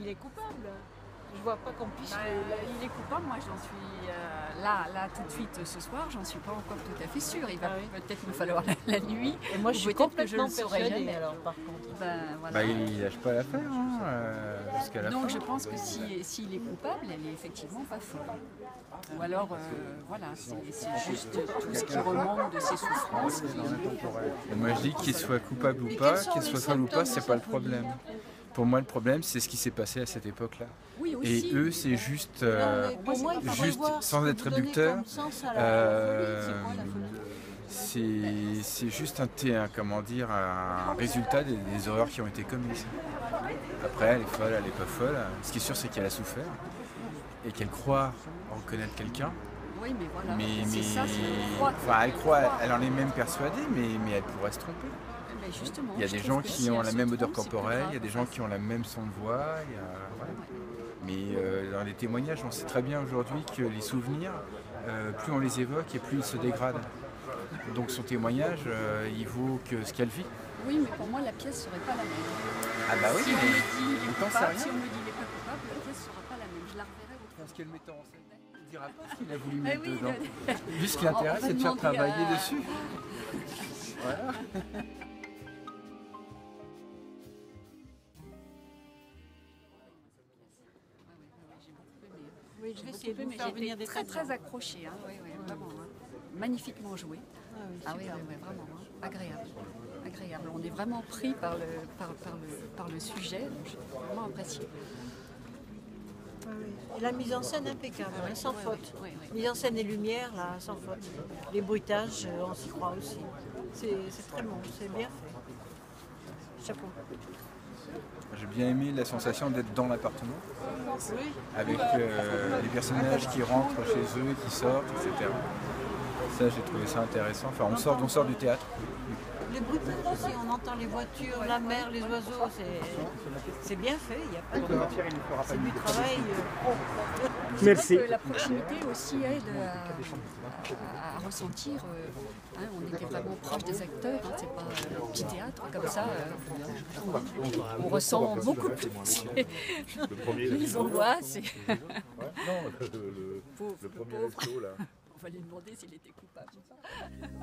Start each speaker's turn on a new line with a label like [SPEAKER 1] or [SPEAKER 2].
[SPEAKER 1] il est coupable. Je vois pas qu'on puisse...
[SPEAKER 2] Il est coupable, moi j'en suis là tout de suite ce soir, j'en suis pas encore tout à fait sûre. Il va peut-être me falloir la nuit.
[SPEAKER 1] Et moi je suis complètement persuadée alors par contre.
[SPEAKER 2] Voilà.
[SPEAKER 3] Il lâche pas l'affaire, hein, jusqu'à la fin.
[SPEAKER 2] Donc je pense que s'il est coupable, elle est effectivement pas folle. Ou alors, voilà, c'est juste tout ce qui remonte de ses souffrances.
[SPEAKER 3] Et moi je dis qu'il soit coupable ou pas, qu'il soit folle ou pas, c'est pas le problème. Pour moi, le problème, c'est ce qui s'est passé à cette époque-là.
[SPEAKER 2] Oui, aussi.
[SPEAKER 3] Et eux, c'est juste,
[SPEAKER 1] juste
[SPEAKER 3] sans être réducteur, c'est juste un résultat des horreurs qui ont été commises. Après, elle est folle, elle n'est pas folle. Ce qui est sûr, c'est qu'elle a souffert et qu'elle croit reconnaître quelqu'un.
[SPEAKER 2] Oui, mais voilà.
[SPEAKER 3] C'est
[SPEAKER 2] ça,
[SPEAKER 3] elle croit, elle en est même persuadée, mais elle pourrait se tromper.
[SPEAKER 2] Justement,
[SPEAKER 3] il y a des gens qui ont la même odeur corporelle, il y a des gens qui ont la même son de voix. Mais dans les témoignages, on sait très bien aujourd'hui que les souvenirs, plus on les évoque et plus ils se dégradent. Donc son témoignage, il vaut que ce qu'elle vit.
[SPEAKER 2] Oui, mais pour moi, la pièce ne serait pas la même.
[SPEAKER 3] Ah bah oui,
[SPEAKER 2] si on me dit il est coupable,
[SPEAKER 3] si
[SPEAKER 2] on me dit il n'est pas coupable, la pièce ne sera pas la même. Je la reverrai autrement.
[SPEAKER 3] Parce que le metteur en scène ne dira pas ce qu'il a voulu mettre dedans. Lui, ce qui l'intéresse, c'est de faire travailler dessus. Voilà.
[SPEAKER 1] Oui, je vais essayer de vous faire venir des
[SPEAKER 2] très accrochée, hein. Vraiment, hein. Magnifiquement joué. Vraiment, hein. Agréable. On est vraiment pris par le sujet, donc j'ai vraiment apprécié.
[SPEAKER 1] Et la mise en scène impeccable, sans faute. Mise en scène et lumière, là, sans faute. Les bruitages, on s'y croit aussi. C'est très bon, c'est bien fait. Chapeau.
[SPEAKER 3] J'ai bien aimé la sensation d'être dans l'appartement,
[SPEAKER 1] oui.
[SPEAKER 3] avec les personnages qui rentrent chez eux, qui sortent, etc. Ça, j'ai trouvé ça intéressant. Enfin, on sort du théâtre.
[SPEAKER 1] Les bruitages aussi, on entend les voitures, la mer, les oiseaux, c'est bien fait, il n'y a pas de... C'est du travail.
[SPEAKER 4] Merci.
[SPEAKER 2] La proximité aussi aide à ressentir, on était vraiment proche des acteurs, hein, c'est pas un petit théâtre comme ça, on ressent beaucoup plus les angoisses.
[SPEAKER 5] Le premier resto là.
[SPEAKER 2] On va lui demander s'il était coupable ou pas.